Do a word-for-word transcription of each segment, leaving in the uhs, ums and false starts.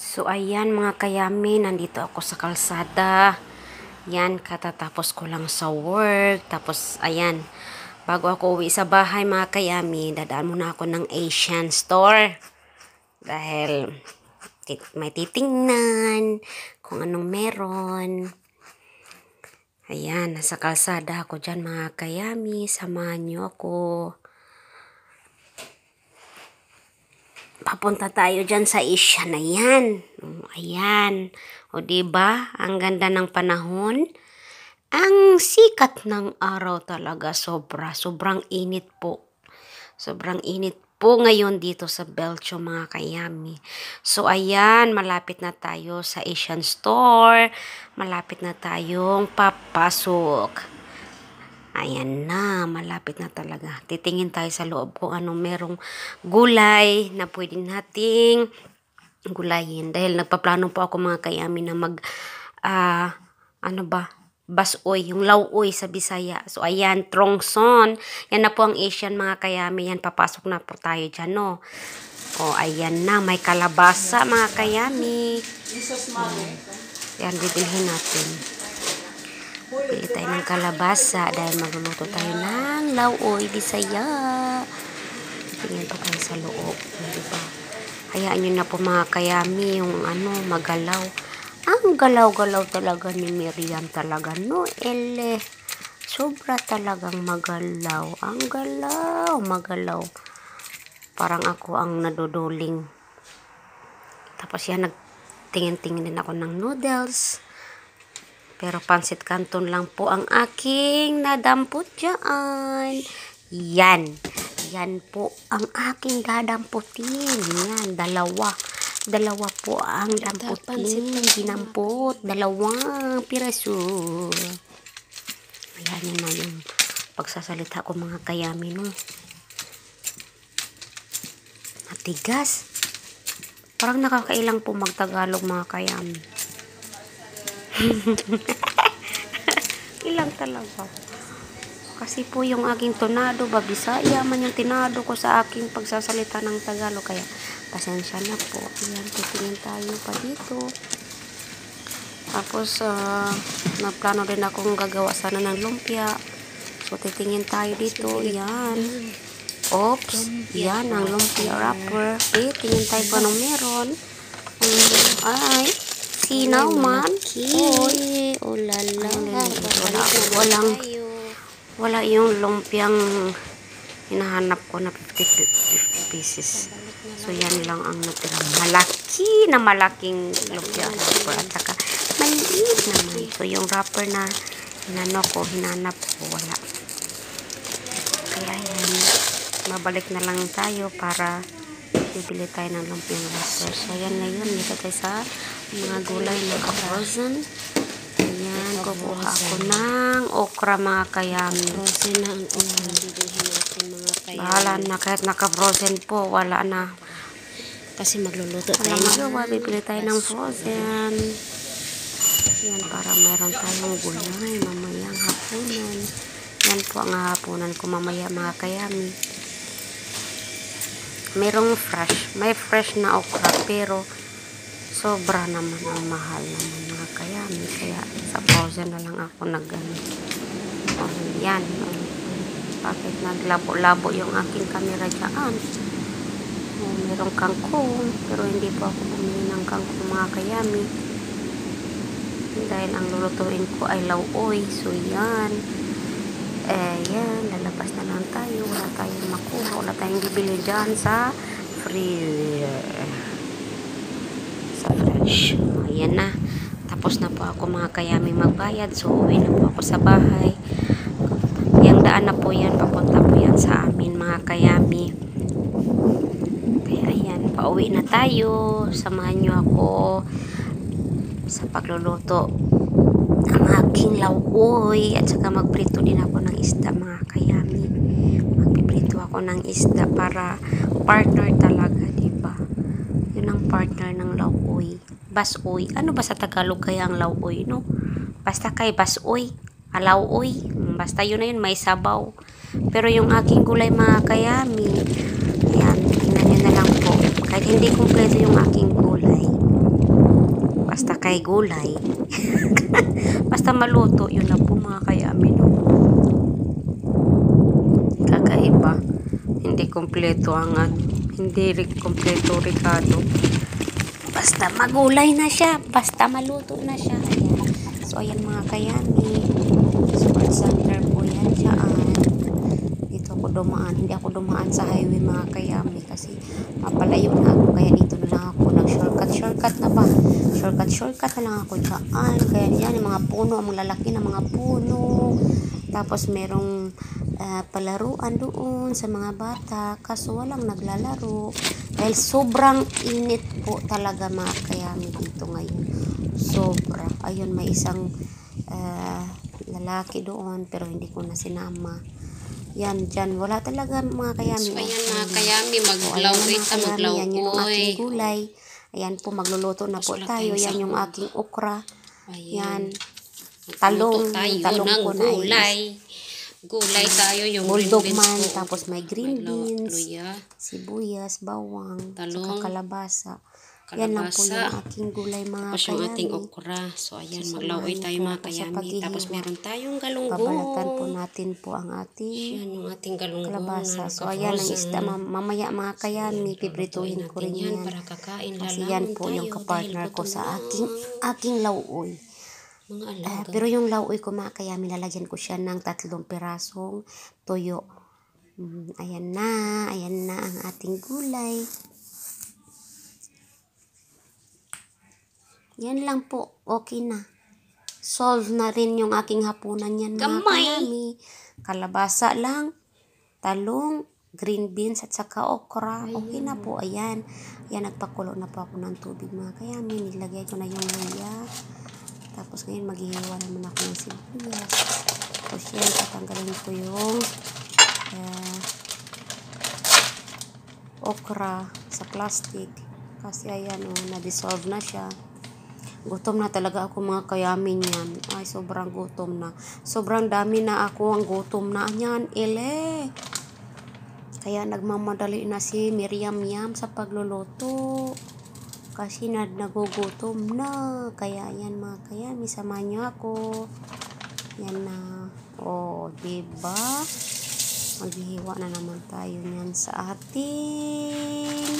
So, ayan mga kayami, nandito ako sa kalsada. Yan, katatapos ko lang sa work. Tapos, ayan, bago ako uwi sa bahay mga kayami, dadaan muna ako ng Asian store. Dahil, tit may titingnan kung anong meron. Ayan, nasa kalsada ako dyan mga kayami. Samahan niyo ako. Papunta tayo dyan sa Asia na yan. Ayan. O diba? Ang ganda ng panahon. Ang sikat ng araw talaga. Sobra. Sobrang init po. Sobrang init po ngayon dito sa Belgium mga kayami. So ayan. Malapit na tayo sa Asian store. Malapit na tayong papasok. Ayan na, malapit na talaga. Titingin tayo sa loob kung anong merong gulay na pwede nating gulayin. Dahil nagpaplano po ako mga kayami na mag, uh, ano ba, basoy, yung lauoy sa Bisaya. So ayan, trongson. Yan na po ang Asian mga kayami. Yan, papasok na po tayo dyan, no. O, ayan na, may kalabasa mga kayami. Yan, bibilhin natin. Bili tayo ng kalabasa dahil magluluto tayo ng lauoy Bisaya. Tingin pa tayo sa loob. Diba? Hayaan nyo na po mga kayami yung ano, magalaw. Ang galaw-galaw talaga ni Miriam talaga. No, ele. Sobra talagang magalaw. Ang galaw, magalaw. Parang ako ang naduduling. Tapos yan, nagtingin-tingin din ako ng noodles. Pero pansit canton lang po ang aking nadampot dyan. Yan. Yan po ang aking dadamputin. Yan, dalawa. Dalawa po ang damputin. Dinampot. Dalawang piraso. Ayan yun na yung pagsasalita ko mga kayami, no. Matigas. Parang nakakailang po magtagalog mga kayami. Ilang talaga. Kasi po yung aking tonado, babisaya man yung tinado ko sa aking pagsasalita ng Tagalog. Kaya pasensya na po. Ayan, titingin tayo pa dito. Tapos, uh, nagplano din akong gagawa sana ng lumpia. So, titingin tayo dito. Yan. Oops. Yan, ang lumpia wrapper. Okay, tingin tayo pa nung meron. Um, ay. Sinaw man. Oy, ulala. Wala, walang, wala yung lumpiang hinahanap ko na fifty pieces. So, yan lang ang natira. Malaki na malaking lumpia wrapper. At saka, maliit naman. So, yung wrapper na hinano ko, hinanap ko, wala. Kaya yan, mabalik na lang tayo para bibili tayo ng lumpiang wrapper. So, yan ngayon. Dito tayo sa mga gulay na ka-frozen. Ayan, kukuha ako ng okra mga kayami. Frozen na ang okra. Bibilhin natin mga kayami. Bahala na, kahit naka-frozen po, wala na. Kasi magluluto tayo. Magawa, bibili tayo ng frozen. Yan, para mayroon tayong gulay mamayang hapunan. Yan po ang hapunan ko mamaya mga kayami. Merong fresh. May fresh na okra, pero sobra naman ang mahal naman mga kayami. Kaya sa frozen na lang ako nag-ano. Oh, yan. Oh. Bakit naglabo-labo yung aking camera dyan? Oh, merong kangkong. Pero hindi po ako bumili ng kangkong mga kayami. Dahil ang lulutuin ko ay lauoy. So yan. Eh yan. Lalabas na lang tayo. Wala tayong makuha. Wala tayong bibili dyan sa free. Fresh. Ayan na. Tapos na po ako mga kayami magbayad. So, uwi na po ako sa bahay. Yung daan na po yan. Papunta po yan sa amin mga kayami. Kaya ayan. Pauwi na tayo. Samahan nyo ako sa pagluluto ang aking lauoy. At saka magprito din ako ng isda mga kayami. Magpiprito ako ng isda para partner talaga, diba? Yun ang partner ng lauoy. Basoy. Ano ba sa Tagalog kaya ang lauoy, no? Basta kay basoy. Alauoy. Basta yun na yun, may sabaw. Pero yung aking gulay mga kayami, ayan, tingnan nyo na lang po. Kahit hindi kumpleto yung aking gulay, kay gulay. Basta maluto, yun na po mga kayami. No? Kakaiba. Hindi kompleto ang at hindi kompleto Ricardo. Basta magulay na siya. Basta maluto na siya. Ayan. So, ayan mga kayami. Super center po yan dyan. Dito ako dumaan. Hindi ako dumaan sa highway mga kayami kasi mapalayo na ako. Kaya dito na lang ako. Nag-shortcut. Shortcut na ba? Shortcut. Shortcut na lang ako dyan. Kaya yan, yung mga puno. Ang lalaki ng mga puno. Tapos merong uh, palaruan doon sa mga bata. Kaso walang naglalaro. Dahil sobrang init po talaga mga kayami dito ngayon. Sobra. Ayun, may isang uh, lalaki doon pero hindi ko na sinama. Yan, dyan. Wala talaga mga kayami. So, ayan mga kayami. Maglawit na maglaw. Yan yung aking gulay. Ayan po, magluluto na po tayo. Yan yung aking okra. Yan. Talong. Talong po na gulay. Gulay tayo yung bulldog man, po. Tapos may green beans, luya, sibuyas, bawang, talong, saka kalabasa. kalabasa. Yan lang po yung aking gulay mga tapos kayami. Yung ating okra. So ayan, so, maglaway tayo mga kayami. Tapos meron tayong galunggong. Babalatan po natin po ang ating yan, yung ating galunggong kalabasa. So ayan ang isda. Mamaya mga kayami, piprituhin ko rin yan. Para kakain. Kasi yan po yung kapartner ko sa aking aking lauoy. Uh, pero yung lauoy ko mga kayami, lalagyan ko siya ng tatlong pirasong toyo. Mm, ayan na, ayan na ang ating gulay. Yan lang po, okay na. Solve na rin yung aking hapunan yan mga kayami. Kalabasa lang, talong, green beans at saka okra. Okay na po, ayan. Ayan, nagpakulo na po ako ng tubig mga kayami. Nilagay ko na yung luya. Tapos ngayon maghihiwa naman ako ng sibuyas. Tapos yan, tatanggalin ko yung uh, okra sa plastic. Kasi ayan o, oh, na-dissolve na siya. Gutom na talaga ako mga kayami niyan. Ay, sobrang gutom na. Sobrang dami na ako ang gutom na niyan. Ele! Kaya nagmamadali na si Miriam Yam sa pagluluto. Kasi na nagugutom na. Kaya yan mga kayami, samahan niyo ako. Yan na. O, diba? Maghihiwa na naman tayo niyan sa ating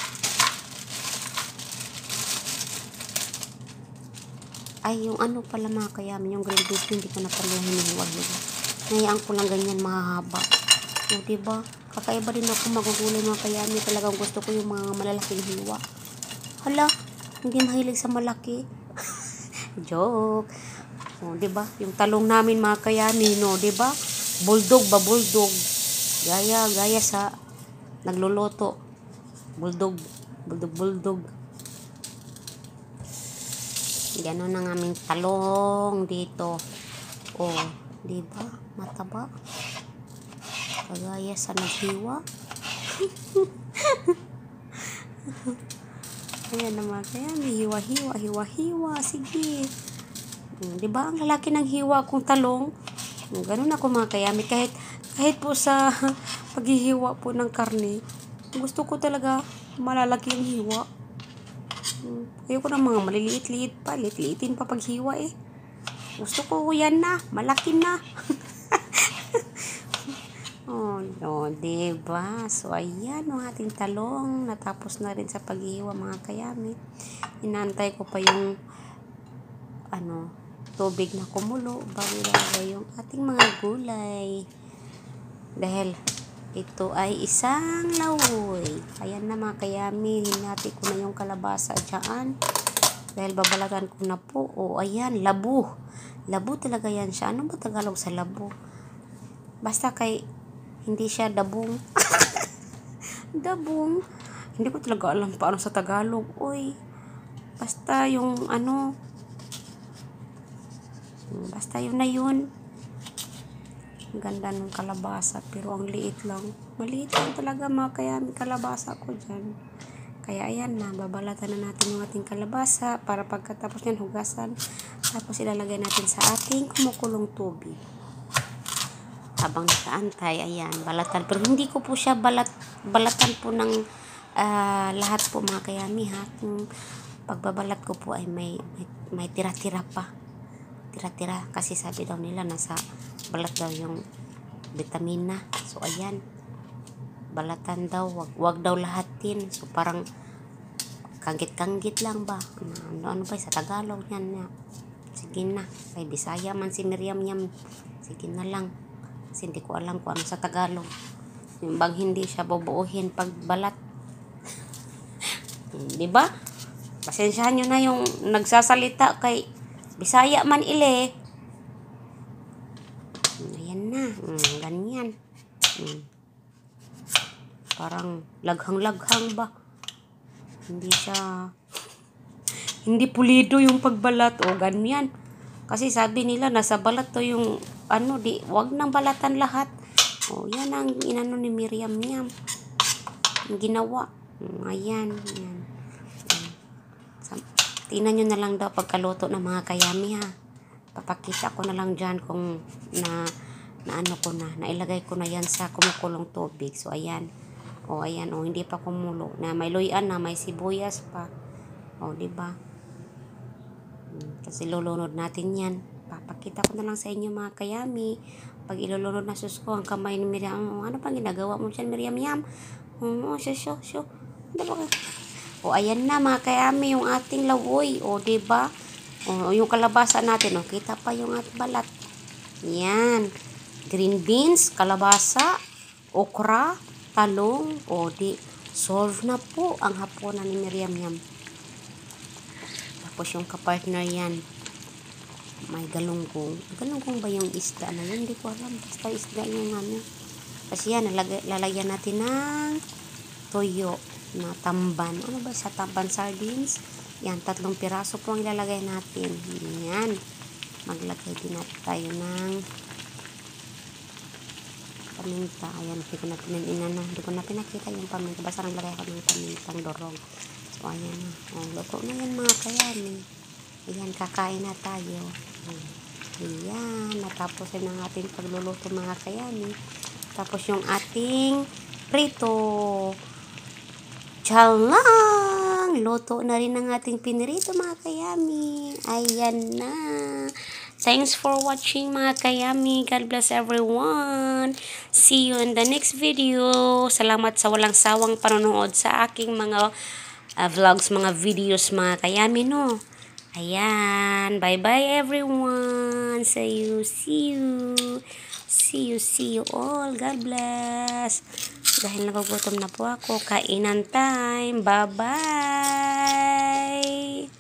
ay, yung ano pala mga kayami, yung green beans, hindi ko na pala hinihiwa. Nayaan ko lang ganyan mahaba. O, diba? Kakaiba din ako magugulay mga kayami. Talagang gusto ko yung mga malalaking hiwa. Hala, hindi mahilig sa malaki. Joke. O, diba? Yung talong namin mga kayami, no, diba? Bulldog ba, bulldog. Gaya, gaya sa nagluluto. Bulldog. Bulldog, bulldog. Ganon ang aming talong dito. O, diba? Mataba. Kagaya sa naghiwa. Ayan naman, kaya may hiwa-hiwa, hiwa-hiwa, sige. Hmm, diba ang lalaki ng hiwa kong talong? Hmm, ganun ako mga kayami. Kahit, kahit po sa paghihiwa po ng karne, gusto ko talaga malalaki ang hiwa. Hmm, ayoko ng mga maliliit-liit pa, liit-liitin pa paghiwa eh. Gusto ko yan na, malaki na. Oh, no, diba? So, ayan ang ating talong. Natapos na rin sa paghihiwa mga kayami. Inantay ko pa yung ano, tubig na kumulo bago ilagay yung ating mga gulay. Dahil ito ay isang lauoy. Ayan na mga kayami. Hinati ko na yung kalabasa dyan. Dahil babalatan ko na po. O, ayan, labu. Labu talaga yan siya. Ano ba Tagalog sa labu? Basta kay hindi siya dabong. Dabong. Hindi ko talaga alam paano sa Tagalog. Uy. Basta yung ano. Basta yun na yun. Ang ganda ng kalabasa. Pero ang liit lang. Maliit lang talaga mga kaya may kalabasa ko dyan. Kaya ayan na. Babalatan na natin yung ating kalabasa. Para pagkatapos yan hugasan. Tapos ilalagay natin sa ating kumukulong tubig. Habang nakaantay, ayan, balatan. Pero hindi ko po siya balat, balatan po ng uh, lahat po mga kayami ha. Kung pagbabalat ko po ay may, may, may tira-tira pa. Tira-tira kasi sabi daw nila nasa balat daw yung vitamina. So ayan, balatan daw, wag, wag daw lahatin. So parang kanggit-kanggit lang ba? Ano, ano ba sa Tagalog yan? Sige na, kay Bisaya man si Miriam yan. Sige na lang. Kasi hindi ko alam kung ano sa Tagalog. Yung bang hindi siya bubuuhin pag balat. Di ba? Pasensyahan nyo na yung nagsasalita kay Bisaya man ile. Ayan na. Hmm, ganyan. Hmm. Parang laghang-laghang ba? Hindi siya, hindi pulido yung pagbalat. O, ganyan. Kasi sabi nila, nasa balat to yung, ano, di, wag nang balatan lahat. O, yan ang inano ni Miriam niya. Yung ginawa. Hmm, ayan. Ayan. Tingnan nyo na lang daw pagkaluto ng mga kayami ha. Papakita ko na lang dyan kung na, na ano ko na, nailagay ko na yan sa kumukulong tubig. So ayan. O ayan, o hindi pa kumulo. Na may luyan na, may sibuyas pa. O di ba? Kasi lulunod natin yan. Papakita ko na lang sa inyo mga kayami. Pag ilulunod na sus ko ang kamay ni Miriam. O, ano pang ginagawa mo dyan Miriam Yam? O, syo, syo, syo. Ano ba? O ayan na mga kayami yung ating lawoy. O diba? O yung kalabasa natin. O kita pa yung ating balat. Yan. Green beans, kalabasa, okra, talong. O di solve na po ang hapunan ni Miriam Yam. Tapos yung kapartner yan. May galunggong. Galunggong ba yung isda na yun? Hindi ko alam. Basta isda yung ano. Kasi yan, lalagay, lalagyan natin ng toyo na tamban. Ano ba sa tamban? Sardines. Yan, tatlong piraso po ang ilalagay natin. Yan. Maglagay din natin tayo ng paminta. Ayan, hindi ko na pinanino. Hindi ko na pinakita yung paminta. Basta naglagay ako ng pamintang dorong. So, ayan na. O, luto na yan mga kayami. Ayan, kakain na tayo. Ayan, natapos na ang ating pagluluto mga kayami. Tapos yung ating prito. Tiyalang! Luto na rin ang ating pinirito mga kayami. Ayan na. Thanks for watching mga kayami. God bless everyone. See you in the next video. Salamat sa walang sawang panonood sa aking mga uh, vlogs, mga videos mga kayami no. Ayan. Bye-bye everyone. See you. See you. See you. See you all. God bless. Dahil nagugutom na po ako, kainan time. Bye-bye!